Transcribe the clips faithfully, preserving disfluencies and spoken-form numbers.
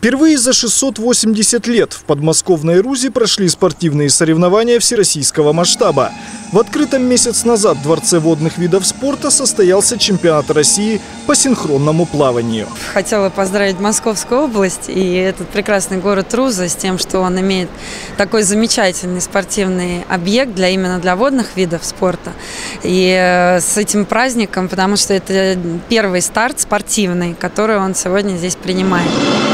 Впервые за шестьсот восемьдесят лет в подмосковной Рузе прошли спортивные соревнования всероссийского масштаба. В открытом месяц назад Дворце водных видов спорта состоялся чемпионат России по синхронному плаванию. Хотела поздравить Московскую область и этот прекрасный город Руза с тем, что он имеет такой замечательный спортивный объект для именно для водных видов спорта. И с этим праздником, потому что это первый старт спортивный, который он сегодня здесь принимает.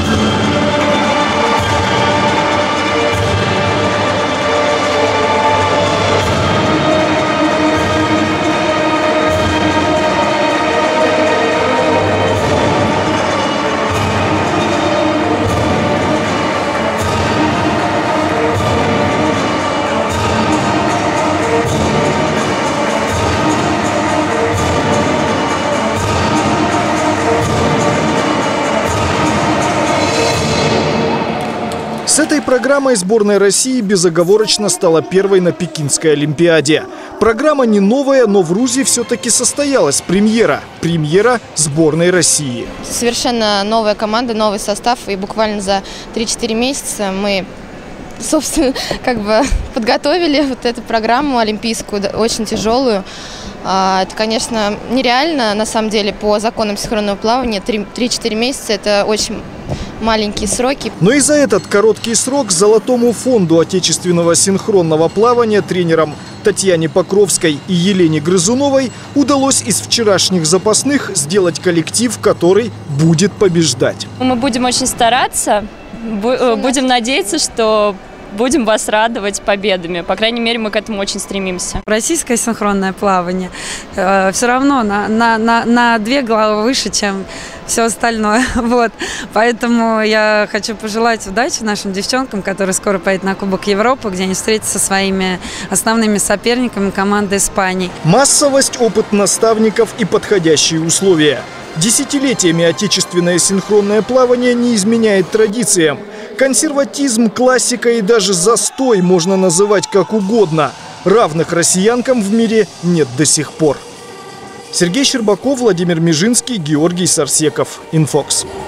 С этой программой сборная России безоговорочно стала первой на Пекинской Олимпиаде. Программа не новая, но в Рузе все-таки состоялась премьера. Премьера сборной России. Совершенно новая команда, новый состав. И буквально за три-четыре месяца мы, собственно, как бы подготовили вот эту программу олимпийскую, очень тяжелую. Это, конечно, нереально, на самом деле, по законам синхронного плавания. три-четыре месяца – это очень маленькие сроки. Но и за этот короткий срок Золотому фонду отечественного синхронного плавания тренерам Татьяне Покровской и Елене Грызуновой удалось из вчерашних запасных сделать коллектив, который будет побеждать. Мы будем очень стараться, будем надеяться, что будем вас радовать победами. По крайней мере, мы к этому очень стремимся. Российское синхронное плавание э, все равно на, на, на, на две головы выше, чем все остальное. Вот. Поэтому я хочу пожелать удачи нашим девчонкам, которые скоро поедут на Кубок Европы, где они встретятся со своими основными соперниками команды Испании. Массовость, опыт наставников и подходящие условия. Десятилетиями отечественное синхронное плавание не изменяет традициям. Консерватизм, классика и даже застой можно называть как угодно. Равных россиянкам в мире нет до сих пор. Сергей Щербаков, Владимир Межинский, Георгий Сарсеков. Инфокс.